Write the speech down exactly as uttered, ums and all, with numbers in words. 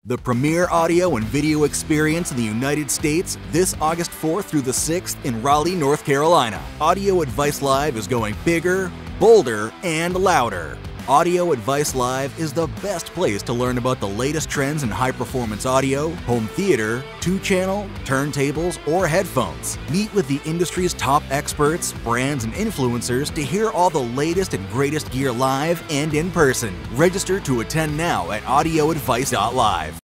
The premier audio and video experience in the United States this August fourth through the sixth in Raleigh, North Carolina. Audio Advice Live is going bigger, bolder, and louder. Audio Advice Live is the best place to learn about the latest trends in high-performance audio, home theater, two-channel, turntables, or headphones. Meet with the industry's top experts, brands, and influencers to hear all the latest and greatest gear live and in person. Register to attend now at audio advice dot live.